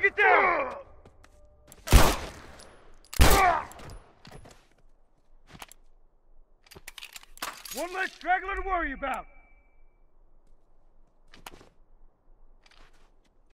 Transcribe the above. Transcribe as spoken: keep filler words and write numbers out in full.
Target down! One less straggler to worry about.